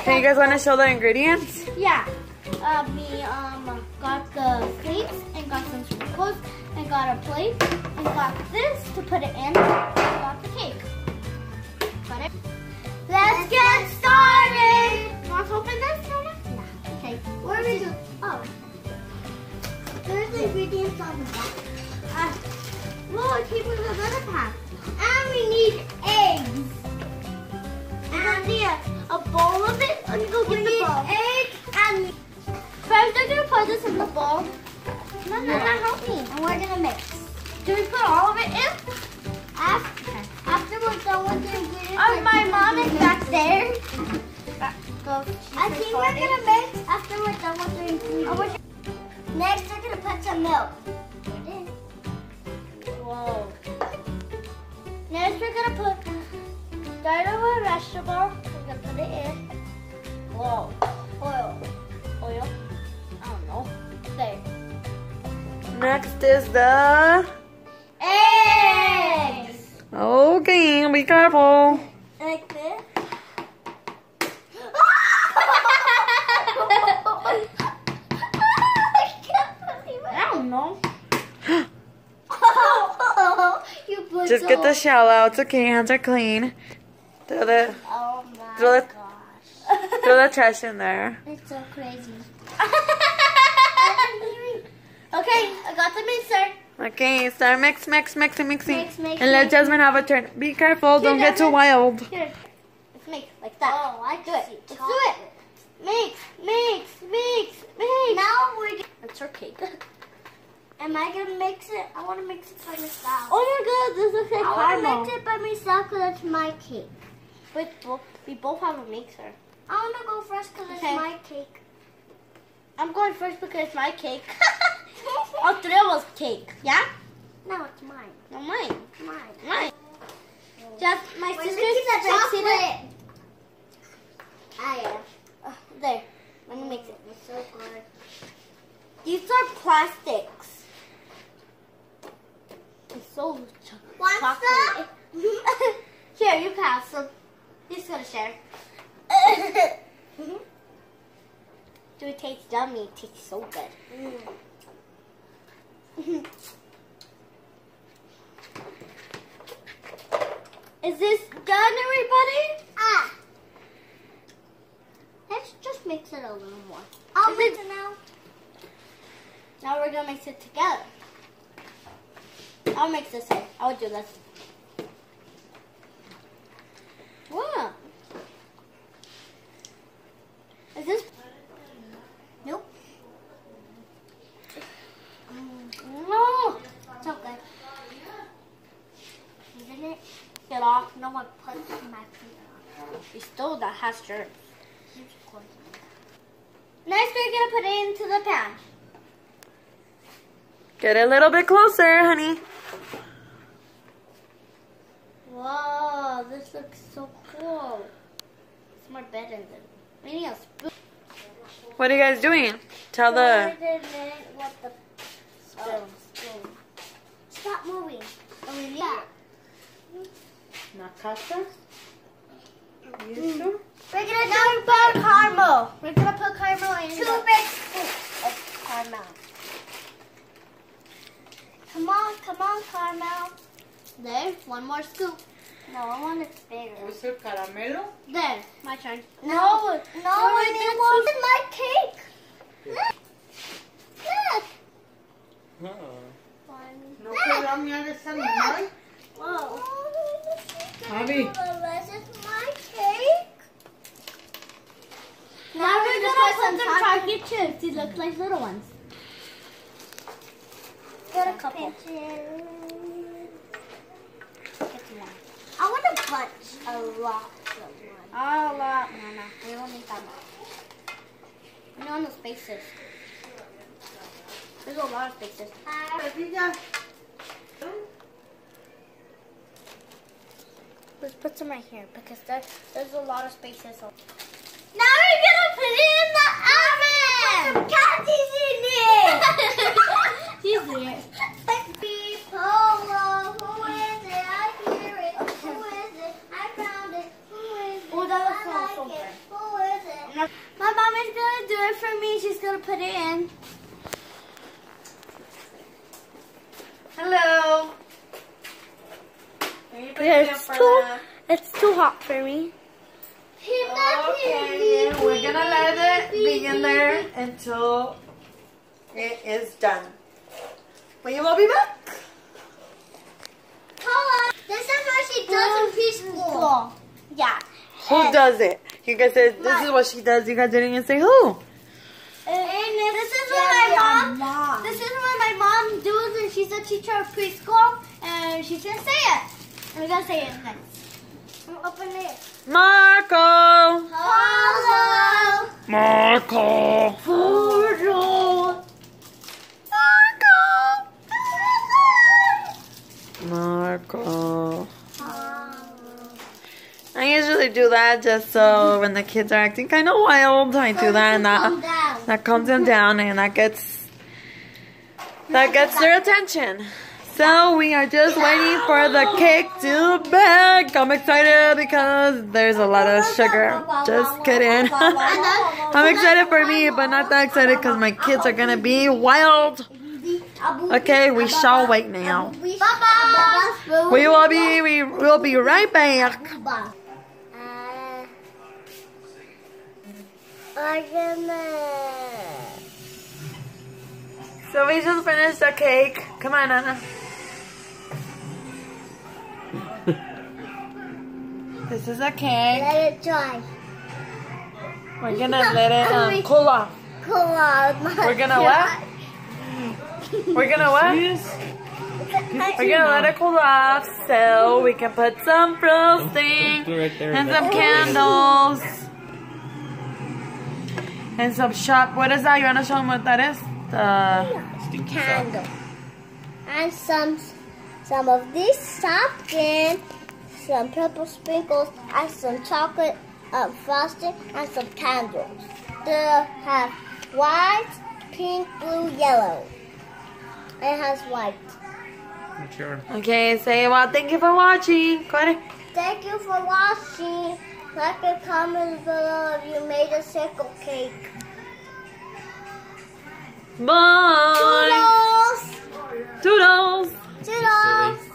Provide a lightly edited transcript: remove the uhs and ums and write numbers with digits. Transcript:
Okay, you guys want to show the ingredients? Yeah. We got the flakes and got some sprinkles and got a plate and got this to put it in and got the cake. Got it? Let's get started! You want to open this, Nana? Yeah. Okay. Where is it? Oh. There's the ingredients on the back. Whoa, it came with another pack. And we need eggs. And a bowl of it. Let me go get the bowl. Egg and first I'm gonna put this in the bowl. No, help me. And we're gonna mix. Do we put all of it in? After we're done with the ingredients. My mom is back there. I think we're gonna mix after we're done with the ingredients. Next, we're gonna put some milk. Whoa. Next, we're gonna start with a vegetable. We're gonna put it in. Whoa. Oil. I don't know. There. Next is the eggs. Okay, be careful. Like this. I don't know. Just get the shell out. It's okay. Hands are clean. Throw the gosh. throw the trash in there. It's so crazy. Okay, I got the mixer. Okay, start mixing. Mix. And let Jasmine have a turn. Be careful. Don't get too wild. Here. Let's make like that. Oh, I do it. Let's do it. Mix. Now we're. It's her cake. Am I gonna mix it? I want to mix it by myself. Oh my god, this looks like caramel. I want to mix it by myself because it's my cake. But we both have a mixer. I want to go first because it's my cake. I'm going first because it's my cake. All three of us cake. Yeah? No, it's mine. No, mine. Mine. Just my sister's chocolate. There. Let me mix it. It's so good. These are plastics. It's so chocolate. Here, you pass some. Who's gonna share? Do it taste yummy? It tastes so good. Is this done, everybody? Let's just mix it a little more. I'll mix it now. Now we're gonna mix it together. I'll mix this in. I'll do this. Wow. Is this? Nope. No. It's so good. Isn't it? Get off. No one puts my finger on. You stole that has germs. Next, we're gonna put it into the pan. Get a little bit closer, honey. Whoa, this looks so cool. It's more better than. We need a spoon. What are you guys doing? Tell the. What the spoon. Stop moving. Oh, we need that. Natasha? We're gonna put caramel. We're gonna put caramel in 2 big scoops of caramel. Come on, caramel. There, one more scoop. No, I want it bigger. ¿Es el caramelo? There, my turn. No, it was my cake. Look. ¿No queda mirar ese animal? Whoa. Javi. This is my cake. Now we're gonna put some chocolate chips. These look like little ones. Get a couple. I want a bunch. A lot. A lot, Nana. We don't need that much. We don't know spaces. There's a lot of spaces. Let's put some right here because there's a lot of spaces. Now we're gonna put it in the oven. Put some candies in it. She's there. Polo, who is it? I hear it. Who is it? I found it. Who is it? Oh, that looks so good. Who is it? put it in. Hello. It's too hot for me. Okay, we're gonna let it be in there until it is done. We will be back. Paula, this is what she does in preschool. Yeah. Who does it? You guys said this is what she does. You guys didn't even say who. And this is what my mom. This is what my mom does, and she's a teacher of preschool, and she's gonna say it. And we're gonna say it next. Open it. Marco. Hello. Marco. Marco. I usually do that just so when the kids are acting kind of wild, I do that, and that calms them down, and that gets their attention. So we are just waiting for the cake to bake. I'm excited because there's a lot of sugar. Just kidding. I'm excited for me, but not that excited because my kids are gonna be wild. Okay, we shall wait now. We will be right back. So we just finished the cake. Come on, Anna. This is a cake. Let it dry. We're gonna let it cool off. Cool off. We're gonna what? We're gonna what? We're gonna let it cool off so we can put some frosting and some candles and some shop. What is that? You wanna show them what that is? The Candle. And some of this pumpkin, some purple sprinkles, and some chocolate frosting, and some candles. They have white, pink, blue, yellow. It has white. Okay, say well, thank you for watching. Go ahead. Thank you for watching. Like and comment below if you made a circle cake. Bye. Toodles! Toodles. Toodles!